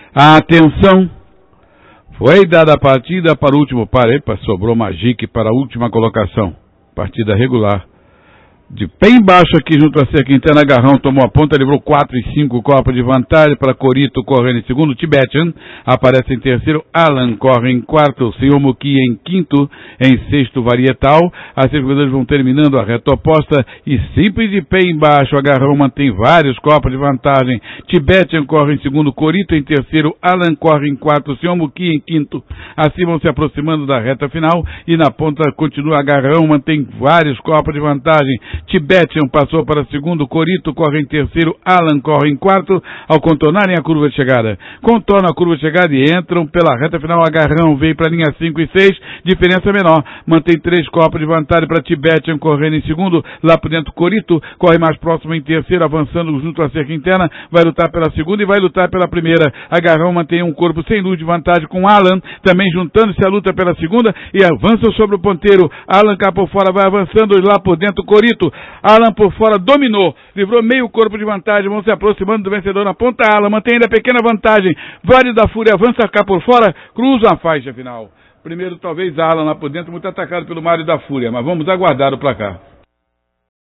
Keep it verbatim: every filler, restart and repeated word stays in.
Atenção! Foi dada a partida para o último par. Epa, sobrou Magic para a última colocação. Partida regular. De pé embaixo aqui junto a cerca interna, Agarrão tomou a ponta, livrou quatro e cinco copas de vantagem para Corito correndo em segundo, Tibetan aparece em terceiro, Alan corre em quarto, Senhor Muki em quinto, em sexto Varietal. As circunstâncias vão terminando a reta oposta e simples de pé embaixo, Agarrão mantém vários copas de vantagem, Tibetan corre em segundo, Corito em terceiro, Alan corre em quarto, Senhor Muki em quinto. Assim vão se aproximando da reta final e na ponta continua Agarrão, mantém vários copas de vantagem. Tibetan passou para segundo, Corito corre em terceiro, Alan corre em quarto, ao contornarem a curva de chegada. Contornam a curva de chegada e entram pela reta final, Agarrão veio para a linha cinco e seis, diferença menor, mantém três copas de vantagem para Tibetan correndo em segundo, lá por dentro Corito corre mais próximo em terceiro, avançando junto à cerca interna, vai lutar pela segunda e vai lutar pela primeira. Agarrão mantém um corpo sem luz de vantagem com Alan, também juntando-se a luta pela segunda e avançam sobre o ponteiro. Alan cá por fora vai avançando lá por dentro Corito. Alan por fora dominou, livrou meio corpo de vantagem, vão se aproximando do vencedor na ponta. Alan mantém ainda pequena vantagem, Vale da Fúria avança cá por fora, cruza a faixa final. Primeiro talvez Alan lá por dentro, muito atacado pelo Mário da Fúria, mas vamos aguardar o placar.